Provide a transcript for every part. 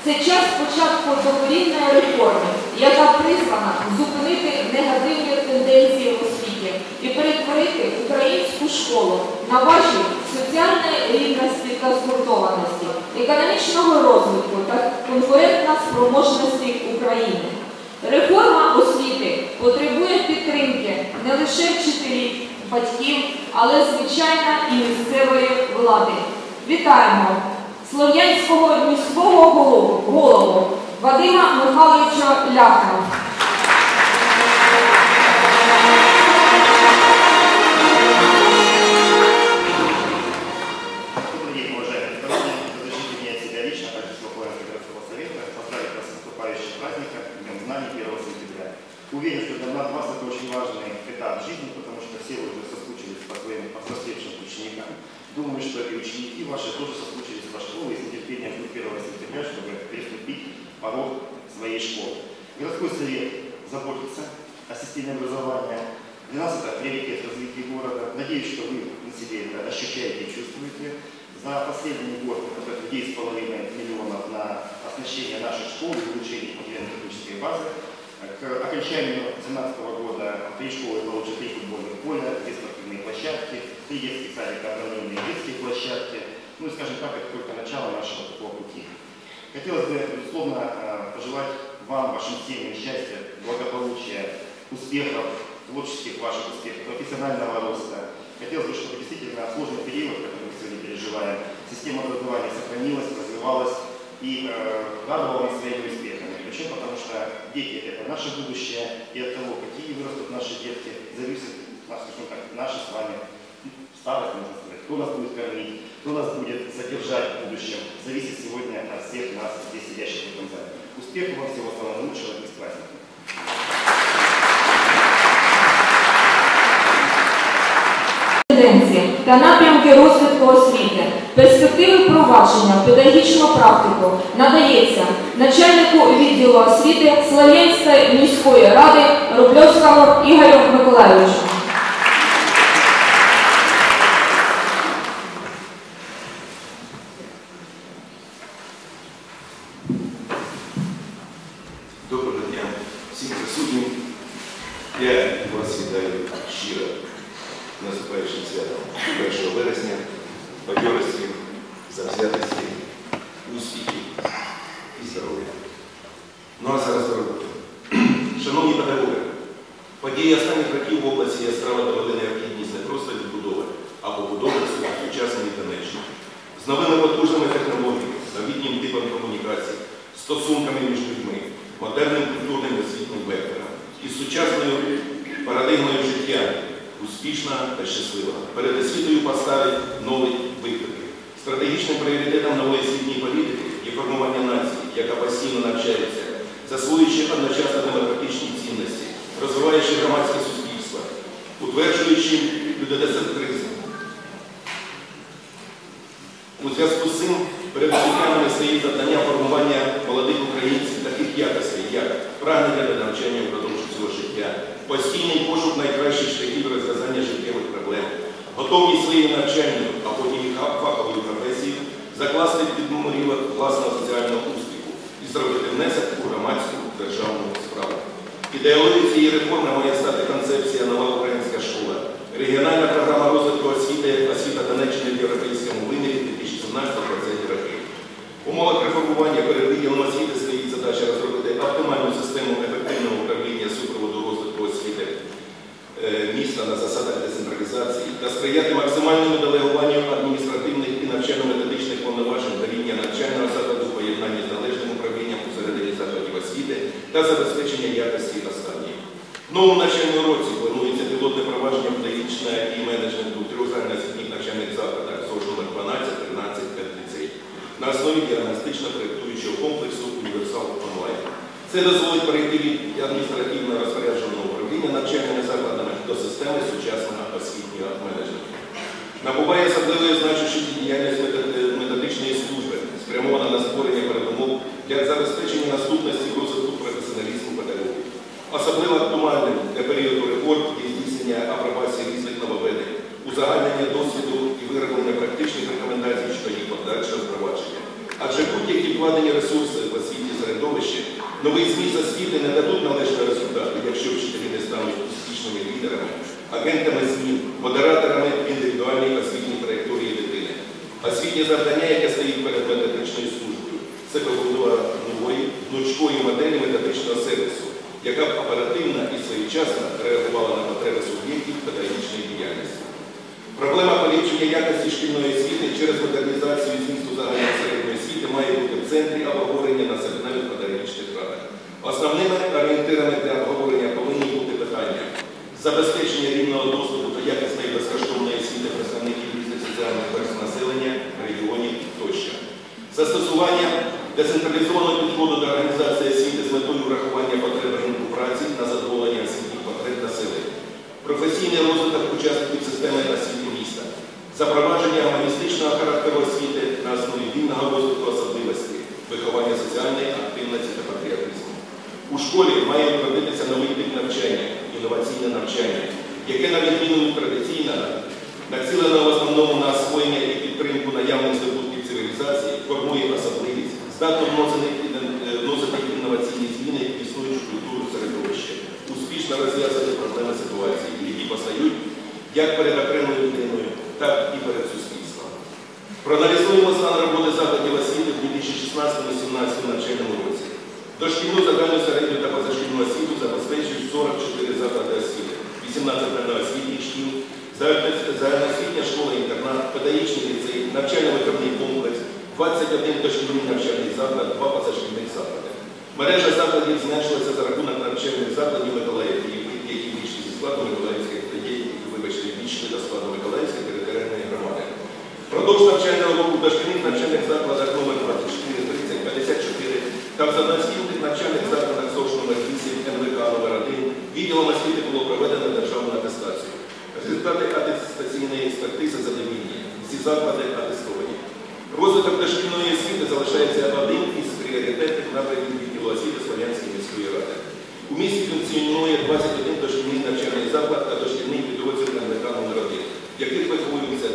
Це час початку докорінної реформи, яка призвана зупинити негативні тенденції в освіті і перетворити українську школу на важіль соціальної рівності та згуртованості, економічного розвитку та конкурентоспроможності України. Реформа освіти потребує підтримки не лише вчителів, батьків, але, звичайно, і місцевої влади. Вітаємо Слов'янського міського голову Вадима Михайловича Ляхна. Добрый день, уважаемые коллеги. Разрешите меня от себя лично, также Слов'янского городского совета, поздравить вас с наступающим праздником, Днем знаний 1 сентября. Уверен, что для нас это очень важный этап жизни, потому что все уже соскучились по своим повзрослевшим ученикам. Думаю, что и ученики ваши тоже соскучились по школе и с нетерпением ждут 1 сентября, чтобы переступить порог своей школы. Городской совет заботится о системе образования. Для нас это приоритет развития города. Надеюсь, что вы на себе это ощущаете и чувствуете. За последний год это 9,5 миллионов на оснащение наших школ и улучшение материально-технической базы. К окончанию 2017 года 3 школы получат 3 футбольных поля, 2 спортивные площадки, 3 детских садика, обновленные детские площадки. Ну и, скажем так, это только начало нашего такого пути. Хотелось бы, безусловно, пожелать вам, вашим семьям счастья, благополучия, успехов, творческих ваших успехов, профессионального роста. Хотелось бы, чтобы действительно сложный период, который мы сегодня переживаем, система образования сохранилась, развивалась и радовала нас своими успехами. Почему? Потому что дети – это наше будущее, и от того, какие вырастут наши детки, зависит наша с вами старость, можно сказать, кто нас будет кормить, кто нас будет содержать в будущем, зависит сегодня от всех нас, здесь сидящих в этом зале. Успехов вам, всего самого лучшего и с праздником. Та напрямки розвитку освіти, перспективи впровадження в педагогічну практику надається начальнику відділу освіти Слов'янської міської ради Рубльовському Ігорю Миколайовичу. Доброго дня всім присутнім. Я вас вітаю щиро наступаючим святом 1 вересня, бадьорості, завзятості, успіхів і здоров'я. Ну а зараз до роботи. Шановні педагоги, події останніх років в області яскраво довели необхідність не просто відбудови, а побудови сучасної Донеччини. З новими потужними технологіями, новітнім типом комунікацій, стосунками між людьми, модерним культурним і освітнім вектором і сучасною парадигмою життя, успішна та щаслива. Перед освітою поставить нові виклики. Стратегічним пріоритетом нової освітньої політики є формування нації, яка постійно навчається, засвоюючи одночасно демократичні цінності, розвиваючи громадське суспільство, утверджуючи людоцентризм. У зв'язку з цим перед освітянами стоїть завдання формування молодих українців таких якостей, як прагнення до навчання впродовж цього життя, постійний пошук найкращих шляхів розв'язання життєвих проблем, готовність своєю навчанню, а потім і фаховою професією закласти підмурівок власного соціального успіху і зробити внесок у громадську державну справу. Ідеологією цієї реформи має стати концепція «Нова українська школа», регіональна програма розвитку освіти «Освіта Донеччини в європейському вимірі» 2017-2020 роки. В умовах реформування перед відділом освіти стоїть задача розробити оптимальну систему ефективного управління супроводу розвитку освіти міста на засадах децентралізації та сприяти максимальному делегуванню адміністративних і навчально-методичних повноважень на рівні навчального закладу в поєднанні з належним управлінням усередині закладів освіти та забезпечення якості останньої. В новому навчальному році планується пілотне провадження педагогічного і менеджменту у 3 загальноосвітніх навчальних закладах ЗОЖ номер 12, 13, 5 ліцей на основі діагностично-проєктуючого комплексу «Універсал онлайн». Це дозволить перейти від адміністративного розпорядженого управління навчальними закладами до системи сучасного освітнього менеджменту. Набуває особливої значущості діяльність методичної служби, спрямована на створення передумов для забезпечення наступності розвитку професіоналізму педагогів. Особливо актуальним для періоду реформ є здійснення апробації різних нововведень, узагальнення досвіду і вироблення практичних рекомендацій щодо їх подальшого впровадження. Адже будь-які вкладені ресурси без агентами змін, модераторами індивідуальної освітньої траєкторії дитини. Освітнє завдання, яке стоїть перед методичною службою, це побудова нової, гнучкої моделі методичного сервісу, яка б оперативно і своєчасно реагувала на потреби суб'єктів педагогічної діяльності. Проблема поліпшення якості шкільної освіти через модернізацію змісту загальної середньої освіти має бути в центрі обговорення на середневих педагогічних радах. Основними орієнтирами для обговорення повинні бути питання забезпечення рівного доступу до якісної безкоштовної освіти представників різних соціальних верств населення, регіонів тощо. Застосування децентралізованого підходу до організації освіти з метою врахування потреб ринку праці на задоволення освітніх потреб населення. Професійний розвиток учасників системи освіти міста. Запровадження гуманістичного характеру освіти на основі вільного розвитку особливостей, виховання соціальної активності та патріотизму. У школі має виробитися новий тип навчання, інноваційне навчання, яке, на відміну від традиційного, націлено в основному на освоєння і підтримку наявних здобутків цивілізації, формує особливість, здатно вносити інноваційні зміни в існуючу культуру середовища, успішно розв'язати проблеми ситуації, які постають як перед окремою людиною, так і перед суспільством. Проаналізуємо стан роботи закладів освіти в 2016-2017 навчальному році. Дошкільну загальну середню та позашкільну освіту забезпечують 44 заклади освіти, 18 загальноосвітніх шкіл, загальноосвітня школа-інтернат, педагогічний ліцей, навчально-виховний комплекс, 21 дошкільний навчальний заклад, 2 позашкільних заклади. Мережа закладів зменшилася за рахунок навчальних закладів Миколаївки, які вийшли зі складу Миколаївської війшли до складу Миколаївської територіальної громади. Продовж навчального року в дошкільних навчальних закладах номер 24, 30, 54 та в загальноосвітніх навчальних закладах ЗОШ номер 8, НВК номер 1 відділом освіти було проведено державну атестацію. Результати атестаційної експертизи задовільні. Всі заклади атестовані. Розвиток дошкільної освіти залишається одним із пріоритетних напрямів відділу освіти Слов'янської міської ради. У місті функціонує 21 дошкільний навчальний заклад та дошкільний підрозділ НВК номер 1, в яких виховуються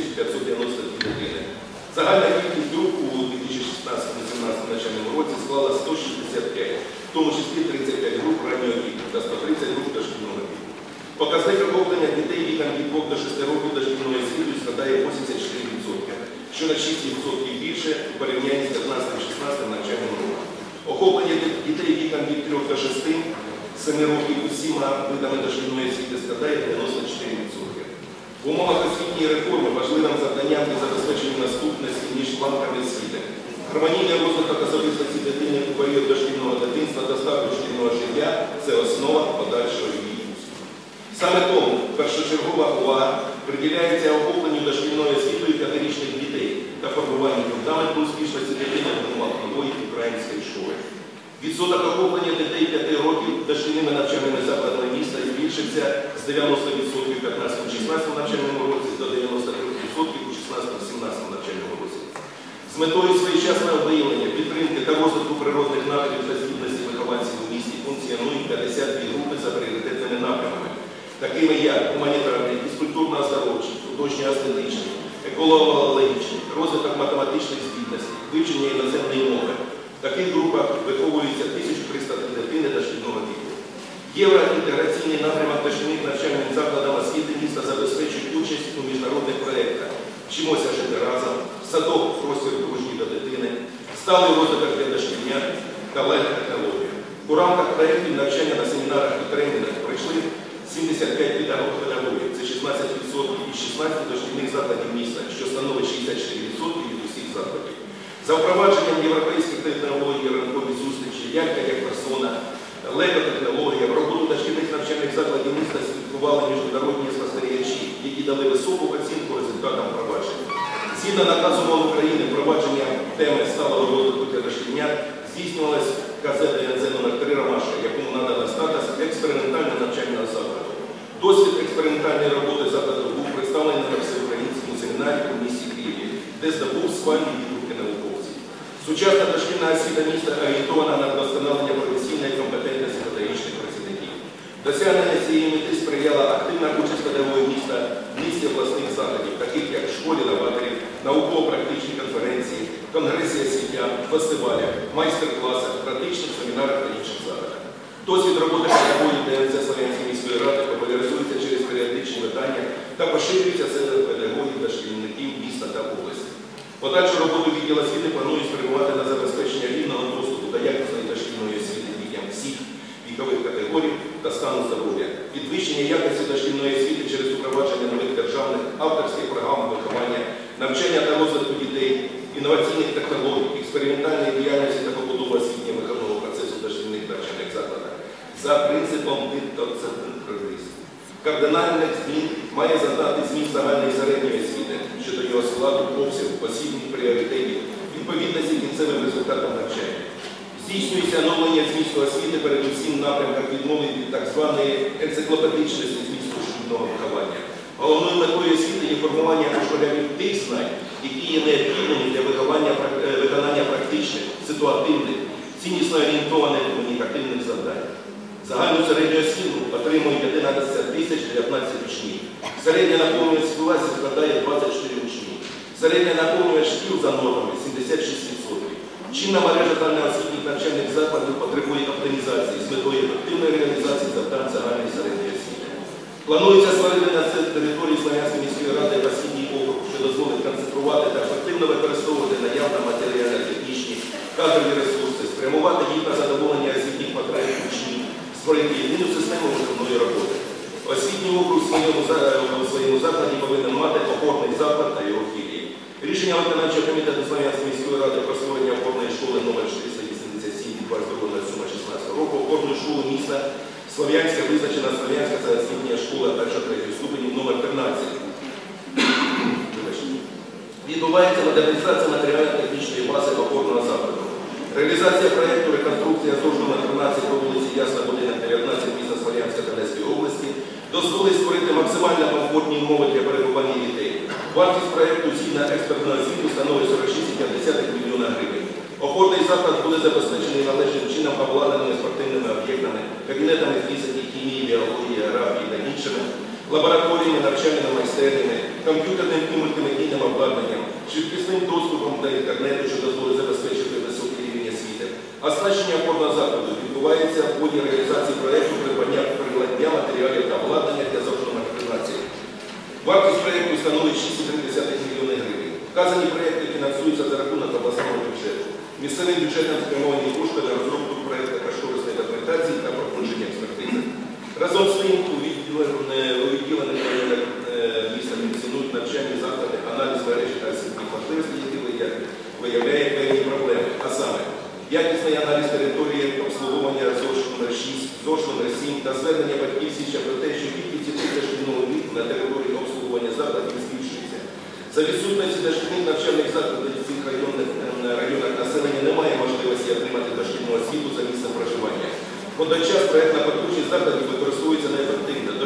3592 дитини. Загальна кількість груп у 2016-2017 навчальному році склала 165, в тому числі 35 груп раннього віку та 130 груп дошкільного віку. Показник охоплення дітей віком від 2 до 6 років дошкільної освіти складає 84%, що на 6% більше у порівнянні з 15-16 навчальним роком. Охоплення дітей віком від 3 до 6, 7 років усіма видами дошкільної освіти складає 94%. В умовах освітньої реформи важливим завданням є забезпечення наступності між ланками освіти. Гармонійний розвиток особистості дитини у період дошкільного дитинства та старту шкільного життя – це основа подальшого її успіху. Саме тому першочергова увага приділяється охопленню дошкільною освітою 5-річних дітей та формуванню фундаменту успішності дитини в умовах нової української школи. Відсоток охоплення дітей 5 років дошкільними навчальними закладами міста збільшився з 90% у 15-16 навчальному році до 93% у 16-17 навчальному році. З метою своєчасного виявлення, підтримки та розвитку природних напрямів та здібності вихованців у місті функціонують 52 групи за пріоритетними напрямами, такими як гуманітарний, фізкультурно-оздоровчий, художньо-естетичний, еколого-логічний, розвиток математичних здібностей, вивчення іноземної мови. В таких групах виховуються 1303 дитини дошкільного віку. Євроінтеграційний напрямок дошкільних навчальних закладів освіти міста забезпечує участь у міжнародних проєктах «Вчимося жити разом», «Садок простір дружній до дитини», «Сталий розвиток для дошкільнят» та «Лего-технологія». У рамках проєктів навчання на семінарах і тренінгах прийшли 75 педагогів, це 16% із 16 дошкільних закладів міста, що становить 64% від усіх закладів. За впровадженням європейських технологій ранкові зустрічі, «Янка як персона», «Лего-технологія», в роботу дошкільних навчальних закладів міста слідкували міжнародні спостерігачі, які дали високу оцінку результатам впровадження. Згідно наказу МОН України, впровадження теми сталого розвитку для дошкільнят здійснювалось КЗ ДНЗ номер 3 «Ромашка», якому надано статус експериментального навчального закладу. Досвід експериментальної роботи закладу був представлений на всеукраїнському семінарі у місті Києві, де здобув схвальні відгуки науковців. Сучасна дошкільна освіта міста орієнтована на вдосконалення професійної компетентності педагогічних працівників. Досягнення цієї мети сприяла активна участь педагогів міста в низці обласних заходів, таких як школі новаторів, науково-практичні конференції, конгреси освітян, фестивалях, майстер-класах, практичних семінарах та інших заходах. Досвід роботи педагогів ДНЦ Слов'янської міської ради популяризується через періодичні Подальшу роботу відділу освіти планують спрямувати на забезпечення рівного доступу до якісної дошкільної освіти дітям всіх вікових категорій та стану здоров'я, підвищення якості дошкільної освіти через впровадження нових державних авторських програм виховання, навчання та розвитку дітей, інноваційних технологій, експериментальної діяльності та побудови освітньо-виховного процесу в дошкільних навчальних закладах за принципом «Дит-Центр-Прогрес». Кардинальних змін має задати змін загальної і середньої освіти щодо його складу, обсягу, освітніх пріоритетів, відповідності кінцевим результатам навчання. Здійснюється оновлення змісту освіти передусім напрямках відмови від так званої енциклопедичності змісту шкільного виховання. Головною метою освіти є формування у школярів тих знань, які є необхідними для виконання практичних, ситуативних, ціннісно орієнтованих комунікативних завдань. Загальну середню освіту отримують 11 019 учнів. Середня наповнюваність класів складає 24 учні. Середня наповнюваність шкіл за нормами 76%. Чинна мережа загальноосвітніх навчальних закладів потребує оптимізації з метою ефективної реалізації завдань загальної середньої освіти. Планується створити на території Слов'янської міської ради освітній округ, що дозволить концентрувати та ефективно використовувати наявні матеріально-технічні кадрові ресурси, спрямувати їх на задоволення освітніх потреб учнів, створити єдину систему виховної роботи. Освітній округ у своєму закладі повинен мати опорний заклад та його філії. Рішення виконавчого комітету Слов'янської міської ради про створення опорної школи номер 487 від 22 сума 16 року, опорної школи міста Слов'янська визначена Слов'янська освітня школа 1-3 ступенів номер 13. Відбувається модернізація матеріально-технічної бази опорного закладу. Реалізація проєкту реконструкція ЗОЖ номер 13 по вулиці Ясна Будинок 19 міста Слов'янська Донецької області дозволить створити максимально комфортні умови для перебування дітей. Вартість проєкту згідно експертного звіту становить 46,5 мільйона гривень. Опорний заклад буде забезпечений належним чином обладнаними спортивними об'єктами, кабінетами фізики, хімії, біології, географії та іншими, лабораторіями, навчальними майстернями, комп'ютерним і мультимедійним обладнанням, швидкісним доступом до інтернету, що дозволить забезпечити високий рівень освіти. Оснащення опорного закладу відбувається в ході реалізації проєкту придбання приладдя, матеріалів та обладнання для ЗОЖ номер 13. Вартість проєкту становить 6,3 мільйони гривень. Вказані проєкти фінансуються за рахунок обласного бюджету. Місцевим бюджетом спрямовані кошти на розробку проєкту кошторисної документації та проходження експертизи. Разом з тим, у відділених районах міста функціонують навчальні заклади, аналіз мережі та освітніх можливостей, які виявляє певні проблеми. А саме, якісний аналіз території обслуговування ЗОЖ номер 6, ЗОЖ номер 7 та звернення батьків свідчать про те, що кількість дітей дошкільного віку на території обслуговування закладів збільшується. За відсутності дошкільних навчальних закладів в цих районах населення немає можливості отримати дошкільну освіту за місцем проживання. Водночас проєктна потужність закладів використовується неефективно до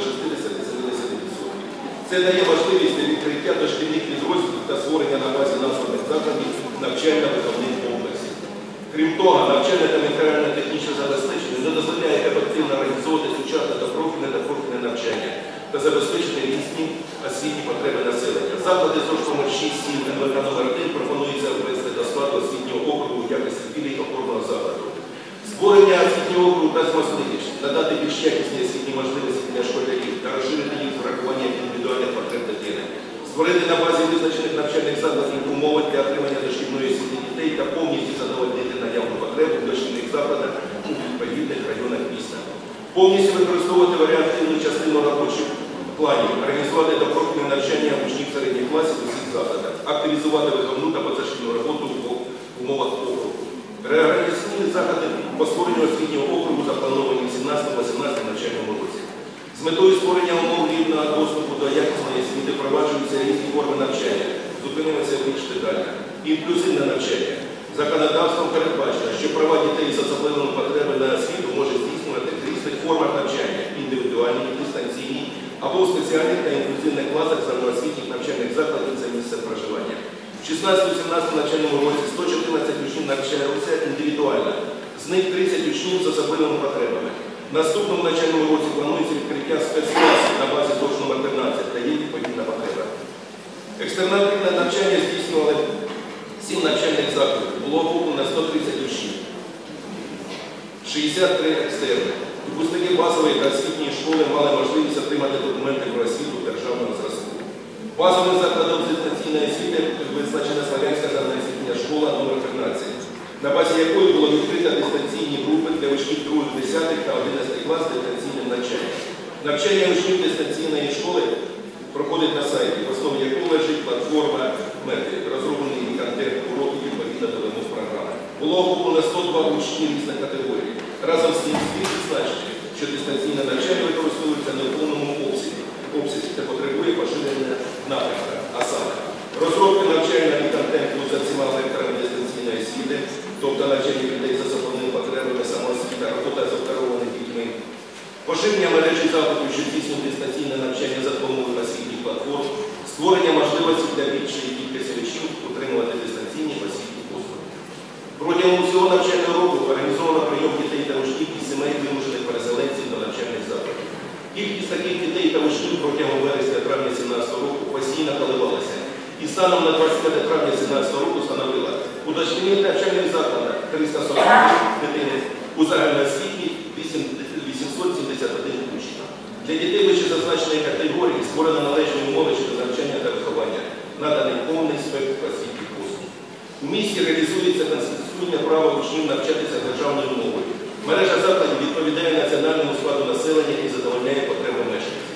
60-70%. Це дає можливість для відкриття дошкільних підрозділів та створення на базі названих закладів навчально-виховних комплексів. Крім того, навчальне та матеріально-технічне забезпечення не дозволяє ефективно організовувати сучасне та профільне навчання та забезпечити різні освітні потреби населення. Заклади ЗОЖ номер 6, 7, НВК номер 1 пропонується ввести до складу освітнього округу в якості філій опорного закладу. Створення освітнього округу дасть можливість надати більш якісні освітні можливості для школярів та розширити їх з урахуванням індивідуальних потреб дитини. Створити на базі визначених навчальних закладів умови для отримання дошкільної освіти дітей та повністю задовольнити наявну потребу в дошкільних закладах у відповідних районах міста. Повністю використовувати варіативну частину робочих планів, організувати допрофільне навчання учнів середніх класів у всіх закладах, активізувати виховну та позашкільну роботу в умовах округу. Реорганізаційні заходи по створенню освітнього округу заплановані в 17-18 навчальному році. З метою створення умов рівного доступу до якісної освіти впроваджуються різні форми навчання, зупинимося більш детально. Інклюзивне навчання. Законодавством передбачено, що права дітей з особливими потребами на освіту може здійснювати в різних формах навчання – індивідуальні, дистанційні або у спеціальних та інклюзивних класах загальноосвітніх навчальних закладів за місцем проживання. В 16-17 навчальному році 114 учнів навчаються індивідуально, з них 30 учнів з особливими потребами. В наступному навчальному році планується відкриття спецкласів на базі ЗОЖ номер 13 та є відповідна потреба. Екстернативне навчання здійснювали 7 навчальних закладів, було охоплено 130 учнів, 63 екстерни. Випускники базової та освітньої школи мали можливість отримати документи про освіту державного зразку. Базовим закладом дистанційної освіти визначена Слов'янська загальноосвітня школа номер 13, на базі якої було відкрито дистанційні групи для учнів 2-10 та 11 клас з дистанційним навчанням. Навчання учнів дистанційної школи проходить на сайті, в основі якого лежить платформа Метрик, розроблений контент уроків відповідно до вимог програми. Було охоплено 102 учні різних категорій. Разом з тим слід відзначити, що дистанційне навчання використовується не в повному обсязі та потребує поширення напрямка, а саме розробки навчального і контенту за всіма векторами дистанційної освіти, тобто навчання людей з особливими потребами, самоосвіта, робота з обдарованими дітьми, поширення мережі заходів, що здійснюють дистанційне навчання за допомогою освітніх платформ, створення можливості для більшої кількості учнів утримувати дистанційні освітні послуги. Протягом всього навчального року організовано прийом дітей та учнів із сімей вимушених переселенців до навчальних закладів. Кількість таких дітей та учнів протягом вересня-травня 2017 року постійно коливалася. І станом на 25 травня 2017 року становила у дошкільних навчальних закладах 340 дитини, у загальноосвітніх 871 учень. Для дітей вищезазначеної категорії створено належні умови щодо навчання та виховання, наданий повний спектр освітніх послуг. У місті реалізується конституційне право учнів навчатися державною мовою. Мережа закладів відповідає національному складу населення і задовольняє потреби мешканців.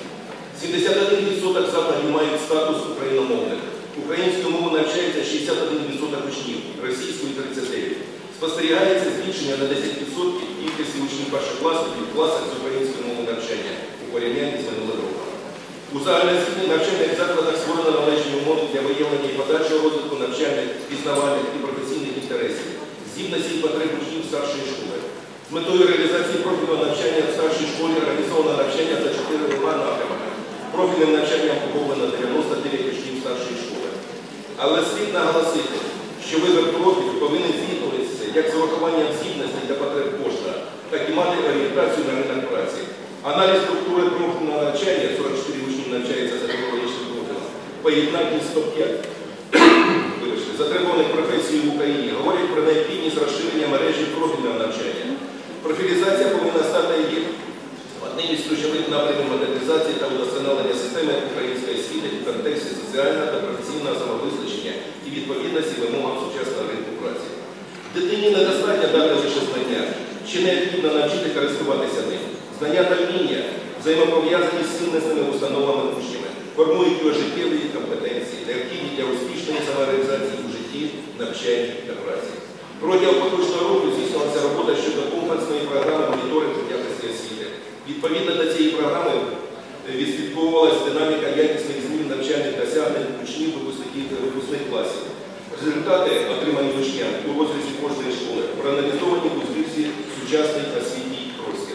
71% закладів мають статус україномовних. Українською мовою навчається 61% учнів, російською 39%. Спостерігається збільшення на 10% кількості учнів першокласників в класах з українською мовою навчання у порівнянні з минулим роком. У загальноосвітніх навчальних закладах створено належні умови для виявлення і подальшого розвитку навчальних, пізнавальних і професійних інтересів, здібностей і потреб учнів старшої школи. З метою реалізації профільного навчання в старшій школі організовано навчання за 4 напрямками. Профільним навчанням охоплено 99 учнів старшої школи. Але слід наголосити, що вибір профілю повинен здійснюватися як з урахуванням здібностей та потреб кожного, так і мати орієнтацію на ринок праці. Аналіз структури профільного навчання, 44 учнів навчається за педагогічним профілем, поєднання з топ-5 затребуваних професій в Україні, говорять про необхідність розширення мережі профільного навчання. Профілізація повинна стати одним із ключових напрямів модернізації та удосконалення системи української освіти в контексті соціального та професійного самовизначення і відповідності вимогам сучасного ринку праці. Дитині недостатньо дати лише знання, чи необхідно навчити користуватися ним. Знання та вміння взаємопов'язані з цінностними установами учнями, формують його життєві компетенції, необхідні для успішної самореалізації у житті, навчанні та праці. Протягом поточного року здійснювалася робота щодо комплексної програми моніторингу якості освіти. Відповідно до цієї програми відслідковувалася динаміка якісних змін навчальних досягнень учнів випускних класів. Результати, отримані учнями у розрізі кожної школи, проаналізовані у збірці «Сучасний освітній простір».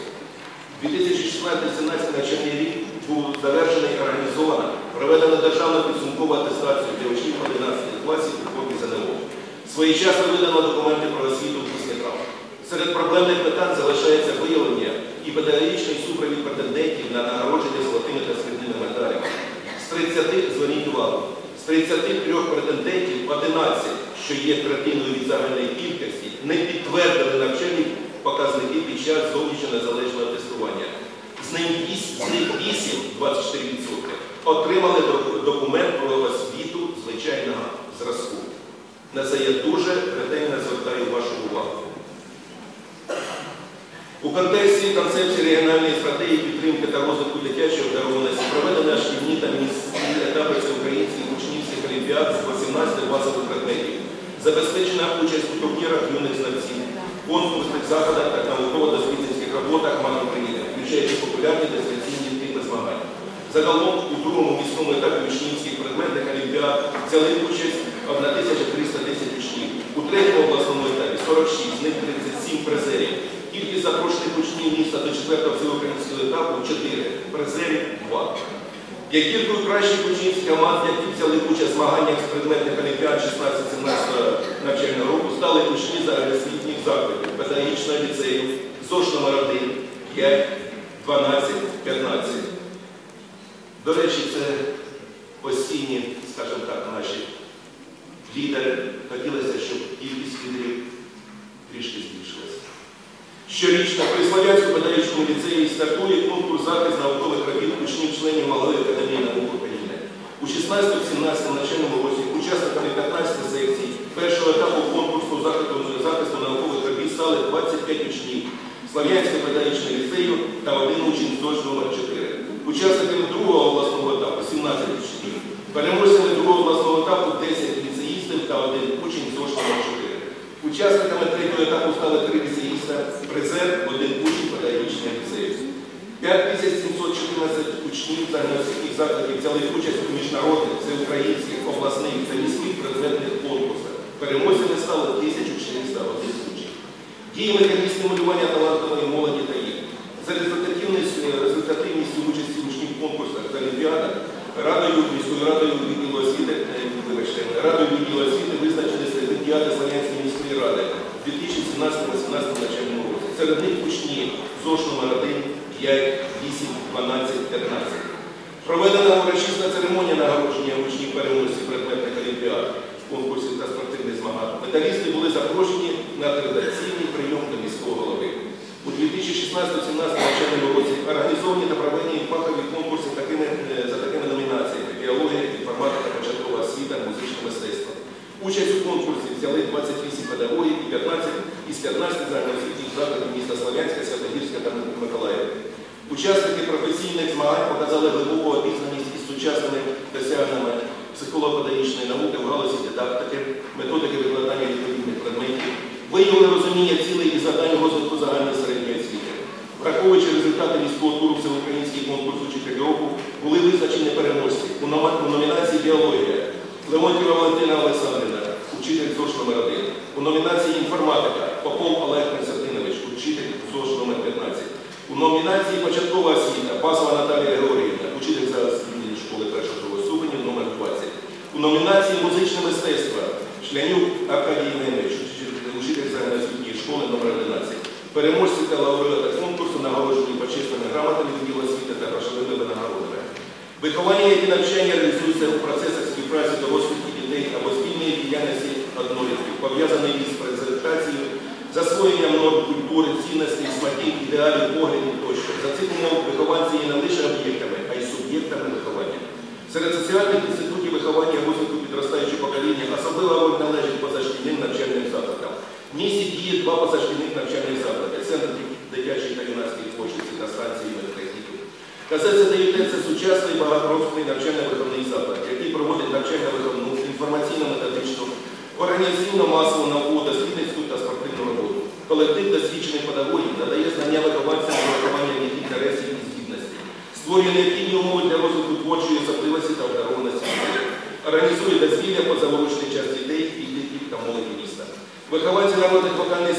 2016-2017 навчальний рік був завершений і організовано, проведено державну підсумкову атестацію для учнів 11 класів у формі ЗНО. Своєчасно видано документи про освіту випускникам. Серед проблемних питань залишається виявлення і педагогічний супровід претендентів на нагородження золотими та срібними медалями. З 30, зверніть увагу, з 33 претендентів 11, що є третиною від загальної кількості, не підтвердили навчальні показники під час зовнішнього незалежного тестування. З них 8, 24%, отримали документ про освіту звичайного зразку. На це я дуже ретельно звертаю вашу увагу. У контексті концепції регіональної стратегії підтримки та розвитку дитячої обдарованості проведено шкільні та міські етапи всеукраїнських учнівських олімпіад з 18 базових предметів. Забезпечена участь у турнірах юних знавців, конкурсних заходах та науково-дослідницьких роботах МАН України, включаючи популярні дистанційні типи змагань. Загалом у другому міському етапі учнівських предметних олімпіад взяли участь 1310 учнів. У третьому обласному етапі 46, з них 37 призерів. Кількість запрошених учнів міста до 4-го всеукраїнського етапу 4, призерів 2. П'ятіркою кращих учнівських команд, які взяли участь в змаганнях з предметних олімпіад 16-17 навчального року, стали учні загальноосвітніх закладів, педагогічного ліцею, ЗОШ номер 1, 5, 12, 15. До речі, це постійні, скажімо так, наші лідери. Хотілося, щоб кількість лідерів трішки збільшилася. Щорічно при Слов'янському педагогічному ліцеї стартує конкурс захист наукових робіт учнів членів Малої академії наук України. У 2016 Слов'янського педагогічного ліцею та один учень ЗОЖ номер 4. Учасниками другого обласного етапу 17 учнів. Переможцями другого обласного етапу 10 ліцеїстів та один учень ЗОЖ номер 4. Учасниками третього етапу стали 3 ліцеїста, призер, один учень педагогічного ліцею. 5714 учнів загальноосвітніх закладів взяли участь у міжнародних, всеукраїнських, обласних та міських предметних конкурсах. Переможцями стало 1401 учнів. Діє механізм стимулювання талантливої молоді та їх. За результативністю участі учнів в конкурсах та олімпіадах міською радою відділу освіти визначені стипендіати Слов'янської міської ради в 2017-2018 навчальному році. Серед них учні ЗОЖ номер 1, 5, 8, 12, 15. Проведена урочисна церемонія нагородження учнів переможців предметних олімпіад, конкурсів та спортивних змагань. Медалісти були запрошені на традиційний прийом до міського голови. У 2016-2017 навчальному році організовані та проведені фахові конкурси за такими номінаціями: біологія, інформатика, початкова освіта, музичне мистецтво. Участь у конкурсі взяли 28 педагогів і 15 із 15 загальноосвітніх закладів міста Слов'янська, Святогірська та Миколаєва. Учасники професійних змагань показали глибоку обізнаність із сучасними досягненнями психолого-педагогічної науки в галузі дидактики, методики викладання відповідних предметів, виявили розуміння цілей і завдань розвитку загальної середньої освіти. Враховуючи результати міського туру всеукраїнський конкурс учителів року, були визначені переможці у номінації «Біологія» Леонтьєва Валентина Олександрівна, учитель ЗОЖ номер 1. У номінації «Інформатика» Попов Олег Константинович, учитель ЗОЖ номер 15. У номінації «Початкова освіта» Басова Наталія Георгіївна, учитель загальноосвітньої школи 1-2 ступенів номер 20. У номінації «Музичне мистецтво» Шлянюк Аркадій Євгенович, учитель загальноосвітньої школи номер 11. Переможці та лауреати конкурсу нагороджені почесними грамотами відділу освіти та грошовими винагородами. Виховання і навчання реалізуються у процесах співпраці дорослих і дітей або спільної діяльності однолітків, пов'язаної із презентацією, засвоєнням норм культури, цінностей, смаків, ідеалів, поглядів тощо. За цих умов вихованці є не лише об'єктами, а й суб'єктами виховання. Серед соціальних інститутів виховання розвитку підростаючого покоління особлива роль належить позашкільним навчальним закладам. В місті діє 2 позашкільних навчальних заклади – Центр дитячої та юнацької творчості та станції медтехніки. КЗЦДЮТ – це сучасний багатопрофільний навчально-виховний заклад, який проводить навчально-виховну, інформаційно-методичну, організаційно-масову наукову, дослідницьку та спортивну роботу. Колектив досвідчених педагогів надає знання вихованцям до виховання їх інтересів і здібностей, створює необхідні умови для розвитку творчої особливості та обдарованості дітей, організує дозвілля по заворочний час дітей, підлітків та молоді міста. Вихованці народних вокальних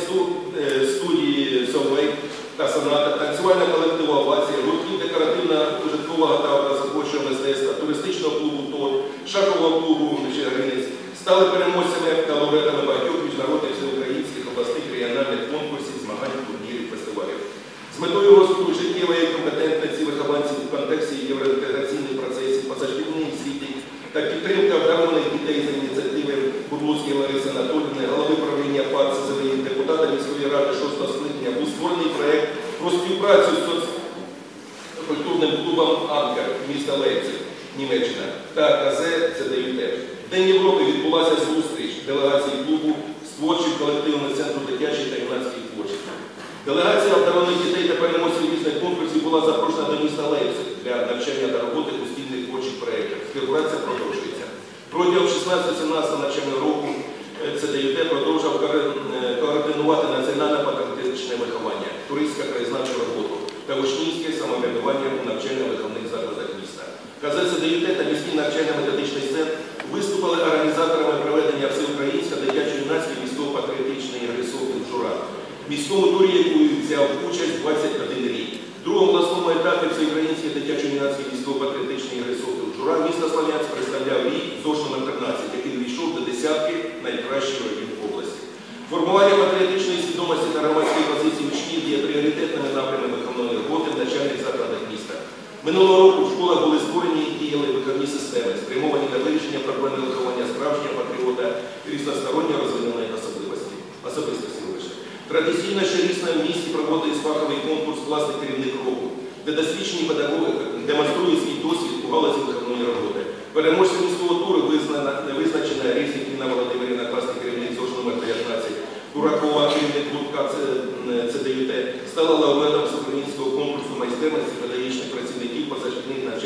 студії «Соловей» та «Соната», танцювального колективу «Овація», гуртків декоративно-пожиткового та образотворчого мистецтва, туристичного клубу «ТОР», шахового клубу «Чигиринець» стали переможцями та лауреатами багатьох міжнародних, всеукраїнських, обласних, регіональних конкурсів, змагань, турнірів, фестивалів. З метою розвитку життєвої компетентності вихованців у контексті євроінтеграційних процесів, позашкільній освіті та підтримки обдарованих дітей за ініціативи Бурлуцької Лариси Анатоліївни, голови правління ПАТ СЗВІ, депутата міської ради 6-го скликання, був створений проєкт про співпрацю з соцкультурним клубом «Анкер» міста Лейпциг, Німеччина та КЗЦДЮТ. В День Європи відбулася зустріч делегації клубу з творчим колективом Центру дитячої та юнацької творчості. Делегація обдарованих дітей та переможців різних конкурсів була запрошена до міста Лейпциг для навчання та роботи у спільних творчих проєктах. Співпраця продовжується. Протягом 16-17 навчального року ЦДЮТ продовжував координувати національно-патріотичне виховання, туристське краєзнавчу роботу та учнівське самоврядування у навчально-виховних закладах міста. КЗЦДЮТ та міський навчально-методичний центр виступили організаторами проведення всеукраїнської дитячо-юнацької військово-патріотичної ігри «Сокіл Жура», в міському турі, якою взяв участь 21 рік. В другому обласному етапі всеукраїнської дитячо-юнацької військово-патріотичної ігри «Сокіл Жура» місто Слов'янськ представляв рік ЗОЖ номер 13, який увійшов до десятки найкращих років області. Формування патріотичної свідомості та громадської позиції учнів є пріоритетними напрямами виховної роботи в навчальних закладах міста. Минулого року в школах були створені і діяли виховні системи, спрямовані на вирішення проблеми виховання справжнього патріота і різносторонньо розвиненої особистості. Традиційно щорічно в місті проводить фаховий конкурс «Класний керівник року», де досвідчені педагоги демонструють свій досвід у галузі виховної роботи. Переможцем міського туру визначена Різник Ніна Володимирівна, класний керівник ЗОЖ номер 19, Куракова, керівник гуртка ЦДЮТ, стала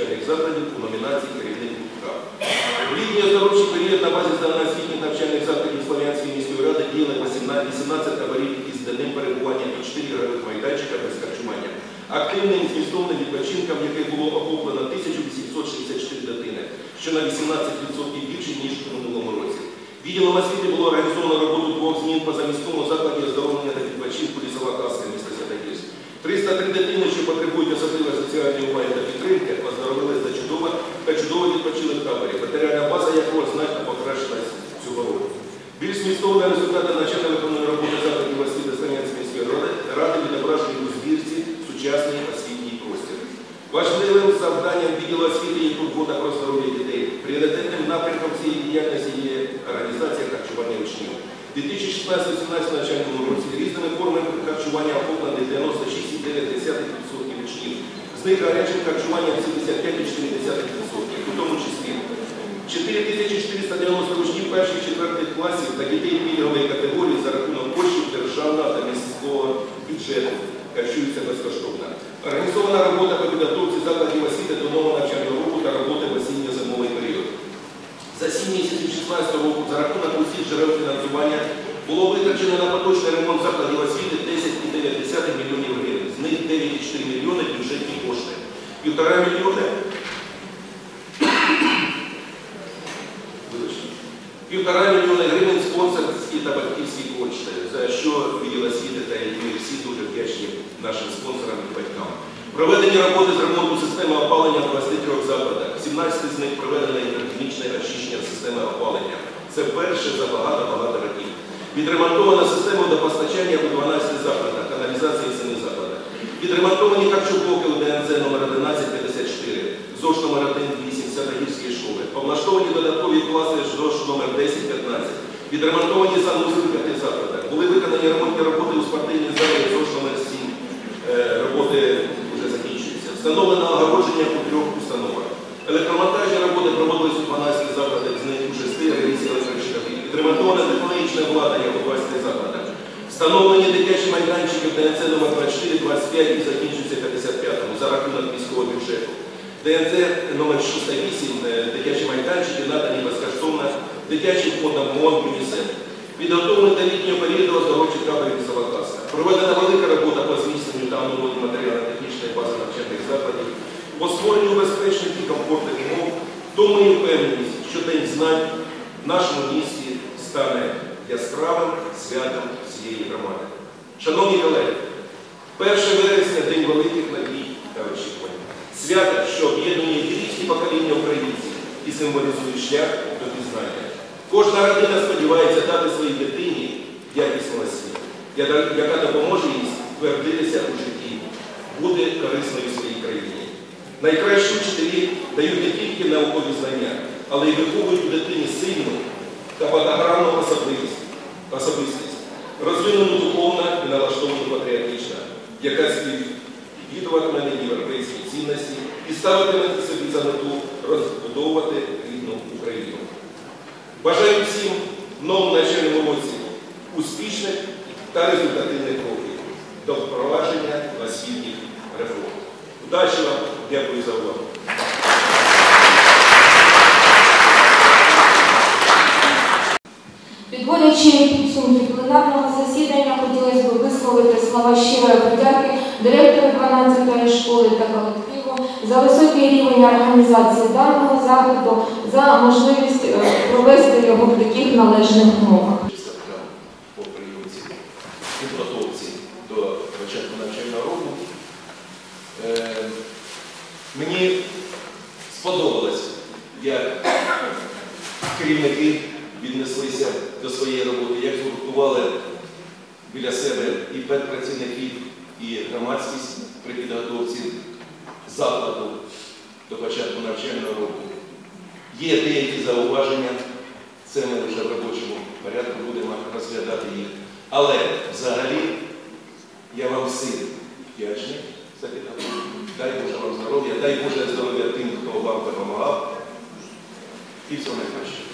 навчальних закладів у номінації «Керівник гуртка». В літній оздоровчий період на базі загальноосвітніх навчальних закладів Слов'янської міської ради діяли 18 таборів із денним перебуванням і 4 ігрових майданчика без харчування. Активним і змістовним відпочинком, яких було охоплено 1864 дитини, що на 18% більше, ніж у минулому році. Відділом освіти було організовано роботу 2 змін по заміському закладі оздоровлення та відпочинку «Лісова казка» міста Святогірськ. 303 дитини, що потребують особливої соціальної уваги та підтримки, оздоровили та чудово відпочили в таборі, матеріальна база якого значно покращилась цього року. Більш змістовні результати навчально-виховної роботи закладів освіти Слов'янської міської ради відображені у збірці «Сучасний освітній простір». Важливим завданням відділу освіти є турбота про здоров'я дітей. Пріоритетним напрямком цієї діяльності є організація харчування учнів. У 2016-2017 навчальному році різними формами харчування охоплені 96,9% учнів. З них гарячим харчуванням 75,4%, у тому числі 4490 учнів перших-четвертих класів та дітей пільгової категорії за рахунок коштів державного та міського бюджету харчуються безкоштовно. Організована робота по підготовці закладів освіти до нового навчального року та роботи в осінньо-зимовий період. За 7 місяців 2016 року за рахунок усіх джерел фінансування було витрачено на поточний ремонт закладів освіти 10,9 мільйонів гривень, з них 9,4 мільйони бюджетні кошти. 1,5 мільйони гривень спонсорські та батьківські кошти, за що відділ освіти та ми всі дуже вдячні нашим спонсорам і батькам. Проведені роботи з ремонту системи опалення в 23 закладах. 17 з них проведено інтермічне очищення системи опалення. Це перше за багато-багато років. Відремонтована система водопостачання у 12 закладах, каналізації в 7 закладах. Відремонтовані харчоблоки у ДНЗ номер 1154, ЗОШ номер 1-8 Святогірської школи. Облаштовані додаткові класи ЗОШ номер 10-15. Відремонтовані санвузли в 5 закладах. Були виконані ремонтні роботи у спортивній залі ЗОШ номер 7. Роботи вже закінчуються. Встановлено огородження у 3 установах. Електромонтажні роботи проводились у 12 закладах, з них у 6 ревізії електрощитові. Відремонтоване технологічне обладнання у 20 закладах. Встановлені дитячі майданчики в ДНЦ номер 24, 25 і закінчуються 55-му за рахунок міського бюджету. ДНЦ номер 608, дитячі майданчики надані безкоштовно дитячим фондом МОН ЮНІСЕФ. Підготовлені до літнього періоду оздоровчих таборів «Лісова казка». Проведена велика робота по зміцненню та оновленню матеріально-технічної бази навчальних закладів, по створенню безпечних і комфортних умов, тому і впевненість, що День знань в нашому місті стане яскравим святом всієї громади. Шановні колеги, 1 вересня – День великих надій та очікувань. Свято, що об'єднує різні покоління українців і символізує шлях до пізнання. Кожна родина сподівається дати своїй дитині якісну освіту, яка допоможе їй твердитися у житті, бути корисною своїй країні. Найкращі вчителі дають не тільки наукові знання, але й виховують у дитині сильну та багатогранну особистість, розвинену духовно і налаштовану патріотично, яка співвідуватиме європейські цінності і ставитиме собі за мету розбудовувати рідну Україну. Бажаю всім в новому навчальному році успішних та результативних кроків до впровадження освітніх реформ. Удачі вам, дякую за увагу. Підводячи підсумки пленарного засідання, хотілося б висловити слова щирої подяки директору 12-ї школи та колективу за високий рівень організації даного заходу, за можливість провести його в таких належних умовах. По підготовці до початку навчального року мені сподобалось, як керівники віднеслися до своєї роботи, як згуртували біля себе і педпрацівників, і громадськість при підготовці закладу до початку навчального року. Є деякі зауваження, це ми вже в робочому порядку будемо розглядати їх. Але взагалі я вам всім вдячний за підготовку. Дай Боже вам здоров'я, дай Боже здоров'я тим, хто вам допомагав. І всього найкращого.